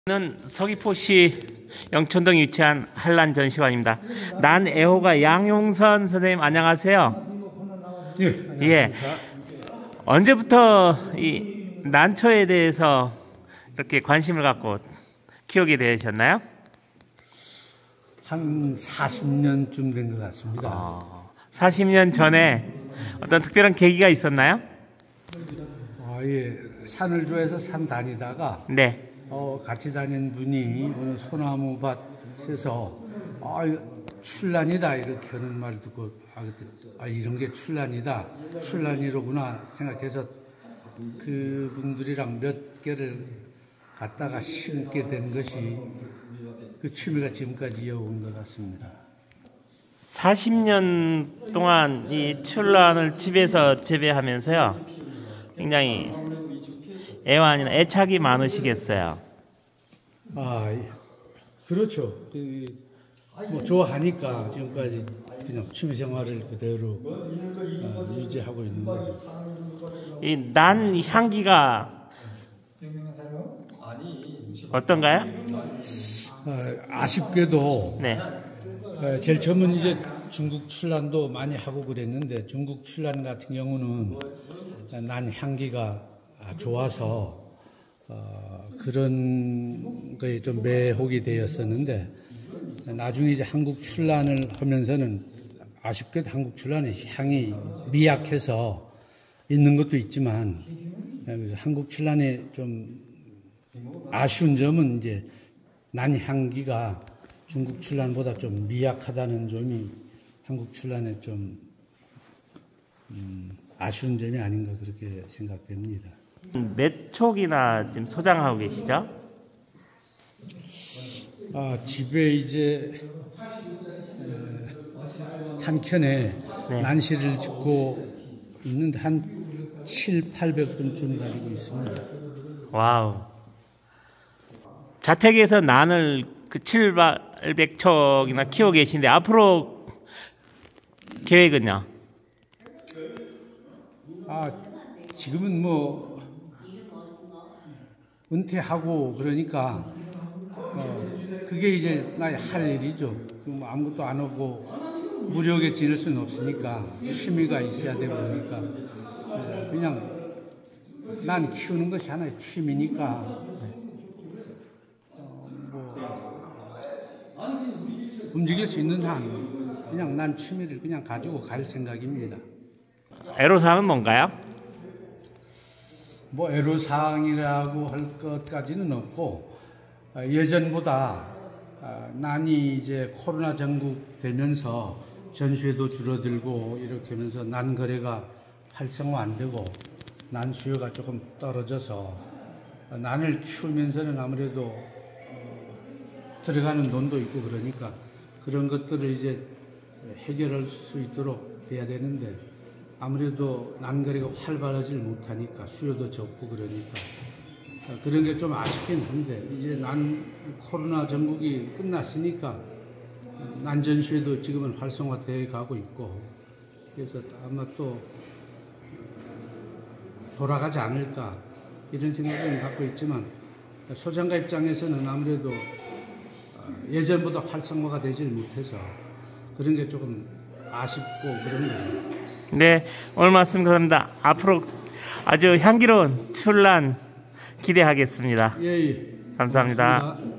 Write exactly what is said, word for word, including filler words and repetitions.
는 서귀포시 영천동에 위치한 한란 전시관입니다. 난 애호가 양용선 선생님 안녕하세요. 예. 예. 언제부터 이 난초에 대해서 이렇게 관심을 갖고 키우게 되셨나요? 한 사십 년쯤 된 것 같습니다. 어, 사십 년 전에 어떤 특별한 계기가 있었나요? 아, 예. 산을 좋아해서 산 다니다가 네. 어, 같이 다닌 분이 어느 소나무 밭에서 아, 출란이다 이렇게 하는 말 듣고 아, 그때, 아 이런 게 출란이다 출란이로구나 생각해서 그분들이랑 몇 개를 갖다가 심게 된 것이 그 취미가 지금까지 이어온 것 같습니다. 사십 년 동안 이 출란을 집에서 재배하면서요 굉장히 애완이나 애착이 많으시겠어요. 아, 그렇죠. 뭐 좋아하니까 지금까지 그냥 취미 생활을 그대로 어, 유지하고 있는 거죠. 이 난 향기가 어떤가요? 아, 아쉽게도 네. 어, 제일 처음은 이제 중국 출란도 많이 하고 그랬는데 중국 출란 같은 경우는 난 향기가 좋아서 어, 그런 거에 좀 매혹이 되었었는데 나중에 이제 한국 출란을 하면서는 아쉽게도 한국 출란의 향이 미약해서 있는 것도 있지만 한국 출란의 좀 아쉬운 점은 이제 난 향기가 중국 출란보다 좀 미약하다는 점이 한국 출란의 좀 음, 아쉬운 점이 아닌가 그렇게 생각됩니다. 몇 촉이나 지금 소장하고 계시죠? 아, 집에 이제 한 켠에 네. 난시를 짓고 있는데 한 칠팔백 분쯤 가지고 있습니다. 와우. 자택에서 난을 그 칠백 촉이나 키우고 계신데 앞으로 계획은요? 아, 지금은 뭐 은퇴하고 그러니까 어, 그게 이제 나의 할 일이죠. 뭐 아무것도 안 하고 무료하게 지낼 수는 없으니까 취미가 있어야 되고 그러니까 그냥 난 키우는 것이 하나의 취미니까 어, 뭐 움직일 수 있는 한 그냥 난 취미를 그냥 가지고 갈 생각입니다. 애로사항은 뭔가요? 뭐 애로사항이라고 할 것까지는 없고 예전보다 난이 이제 코로나 전국되면서 전시회도 줄어들고 이렇게 하면서 난 거래가 활성화 안 되고 난 수요가 조금 떨어져서 난을 키우면서는 아무래도 들어가는 돈도 있고 그러니까 그런 것들을 이제 해결할 수 있도록 돼야 되는데 아무래도 난거래가 활발하지 못하니까 수요도 적고 그러니까 그런 게 좀 아쉽긴 한데 이제 난 코로나 전국이 끝났으니까 난전시회도 지금은 활성화되어 가고 있고 그래서 아마 또 돌아가지 않을까 이런 생각은 갖고 있지만 소장가 입장에서는 아무래도 예전보다 활성화가 되질 못해서 그런 게 조금 아쉽고 그런 거예요. 네, 오늘 말씀 감사합니다. 앞으로 아주 향기로운 출란 기대하겠습니다. 예, 예. 감사합니다. 고맙습니다.